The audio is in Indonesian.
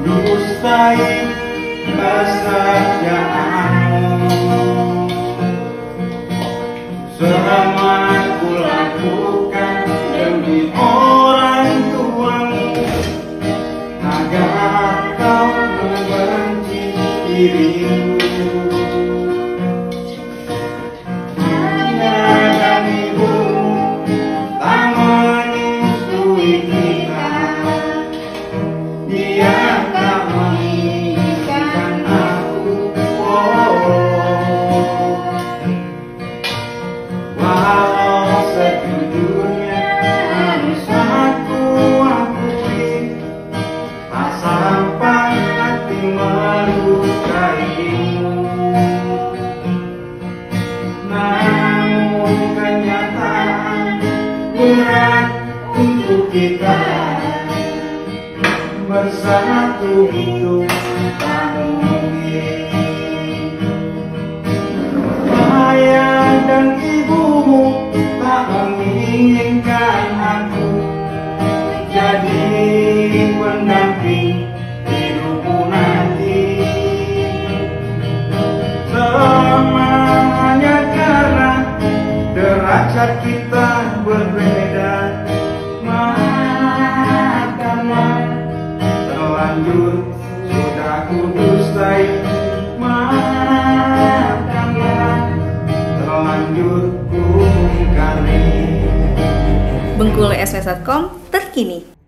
dustai kesetiaanmu. Selama ku lakukan demi orang tuamu, agar kau membenci dirimu. Namun kenyataan berat untuk kita, bersatu hidup tak mungkin. Ayah dan ibumu tak menginginkan aku jadi pendamping hidupmu nanti. Hanya karena derajat kita berbeda, maafkanlah, terlanjur sudah ku dustai. Maafkanlah, terlanjur ku ingkari. Bengkulu SMS.com terkini.